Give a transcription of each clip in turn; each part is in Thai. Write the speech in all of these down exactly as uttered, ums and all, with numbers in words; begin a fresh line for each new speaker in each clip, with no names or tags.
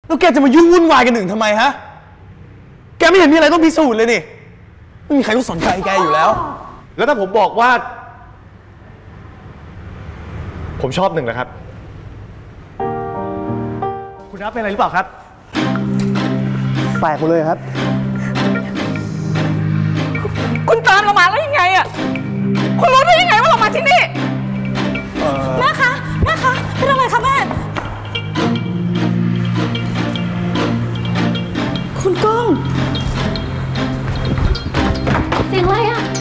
แล้วแกจะมายุ่งวุ่นวายกันหนึ่งทำไมฮะแกไม่เห็นมีอะไรต้องพิสูจน์เลยนี่ไม่มีใครต้องสนใจแกอยู่แล้ว
แล้วถ้าผมบอกว่าผมชอบหนึ่งนะครับคุณน้าเป็นอะไรหรือเปล่าครับ
แปลกหมดเลยครับ
คุณตามเรามาแล้วยังไงอ่ะคุณรู้ได้ยังไงว่าเรามาที่นี่แม่คะแม่คะเป็นอะไรคะแม่คุณก้องเสียงอะไรอ่ะ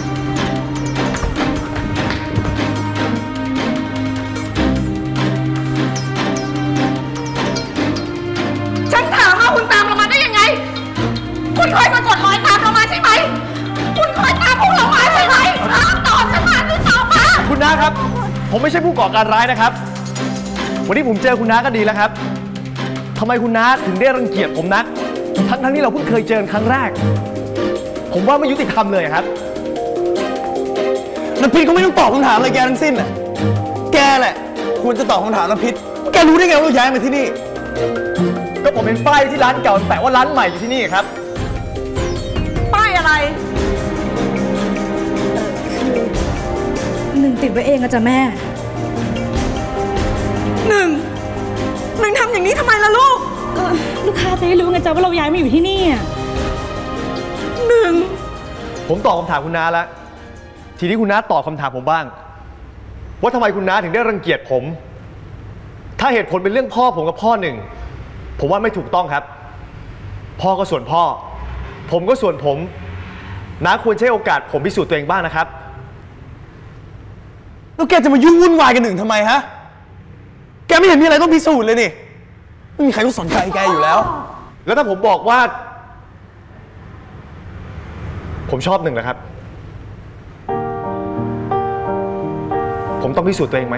ฉันถามว่าคุณตามเรามาได้ยังไงคุณเคยสะกดรอยตามเรามาใช่ไหมคุณเคยตามพวกเรามาใช่ไหมตอบฉันมาหรือตอบมา
คุณน้าครับผมไม่ใช่ผู้ก่อการร้ายนะครับวันนี้ผมเจอคุณน้าก็ดีแล้วครับทำไมคุณน้าถึงได้รังเกียจผมนักทั้งทั้งที่เราเพิ่งเคยเจอครั้งแรกผมว่าไม่ยุติธรรมเลยครับ
น้ำพิษก็ไม่ต้องตอบคำถามอะไรแกทั้งสิ้นน่ะแกแหละควรจะตอบคำถามน้ำพิษแกรู้ได้ไงว่าเราย้ายมาที่นี่
ก็ผมเป็นป้ายที่ร้านเก่าแปะว่าร้านใหม่อยู่ที่นี่ครับ
ป้ายอะไร
หนึ่งติดไว้เองอะจ้ะแม่
หนึ่งหนึ่งทำอย่างนี้ทำไมล่ะลูก
ก็ลูกค้าจะได้รู้ไงจ๊ะว่าเราย้ายมาอยู่ที่นี่อะ
หนึ่ง
ผมตอบคำถามคุณน้าแล้วทีนี้คุณน้าตอบคำถามผมบ้างว่าทำไมคุณน้าถึงได้รังเกียจผมถ้าเหตุผลเป็นเรื่องพ่อผมกับพ่อหนึ่งผมว่าไม่ถูกต้องครับพ่อก็ส่วนพ่อผมก็ส่วนผมน้าควรใช้โอกาสผมพิสูจน์ตัวเองบ้างนะครับ
แล้วแกจะมายุ่งวุ่นวายกันหนึ่งทำไมฮะแกไม่เห็นมีอะไรต้องพิสูจน์เลยนี่ไม่มีใครต้องสนใจแกอยู่แล้ว
แล้วถ้าผมบอกว่าผมชอบหนึ่งนะครับผมต้องพิสูจน์ตัวเองไหม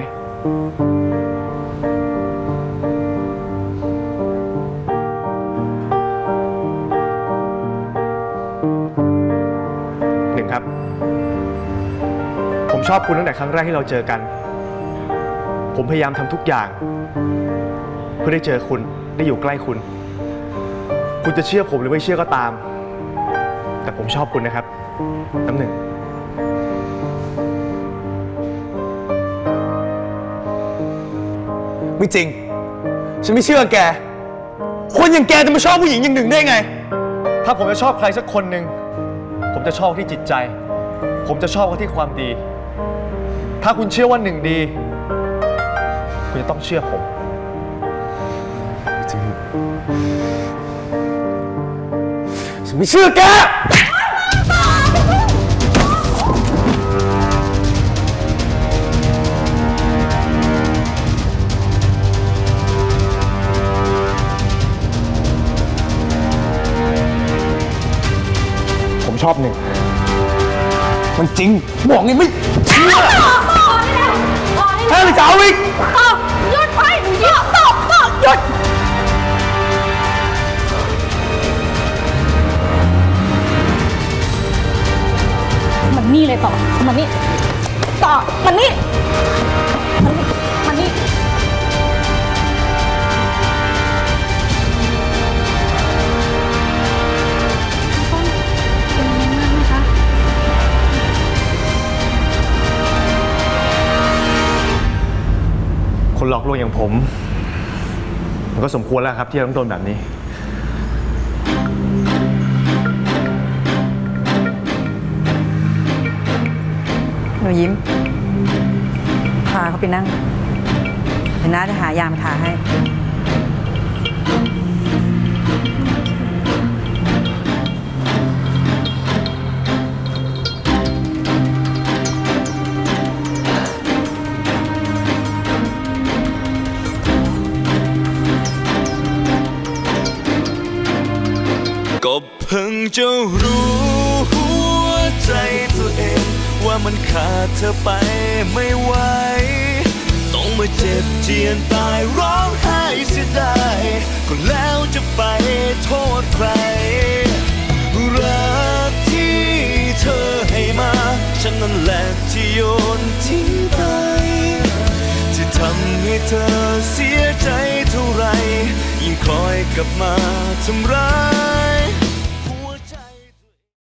หนึ่งครับผมชอบคุณตั้งแต่ครั้งแรกที่เราเจอกันผมพยายามทำทุกอย่างเพื่อได้เจอคุณได้อยู่ใกล้คุณคุณจะเชื่อผมหรือไม่เชื่อก็ตามแต่ผมชอบคุณนะครับน้ำหนึ่ง
ไม่จริงฉันไม่เชื่อแกคนอย่างแกจะมาชอบผู้หญิงอย่างหนึ่งได้ไง
ถ้าผมจะชอบใครสักคนหนึ่งผมจะชอบที่จิตใจผมจะชอบเขาที่ความดีถ้าคุณเชื่อว่าหนึ่งดีคุณจะต้องเชื่อผม
จริงฉันไม่เชื่อแก
ผมชอบหนึ่ง
มันจริงบอกไงไม่เชื่อแค่เลยจะเอาอีก
ตอบหยุดไปหยุดตอบตอบหยุด
มันนี่เลยต่อมันนี่ต่อมันนี่มันนี่มันนี่
คนหลอกลวงอย่างผมมันก็สมควรแล้วครับที่จะต้องโดนแบบนี้
หนูยิ้มพาเขาไปนั่งเดี๋ยวน้าจะหายามาทาให้
ก็เพิ่งจะรู้หัวใจตัวเองว่ามันขาดเธอไปไม่ไหวต้องมาเจ็บเจียนตายร้องไห้เสียดายก็แล้วจะไปโทษใครรักที่เธอให้มาฉันนั่นแหละที่โยนทิ้งไปที่ทำให้เธอเสียใจเท่าไรยิ่งคอยกลับมาทำร้าย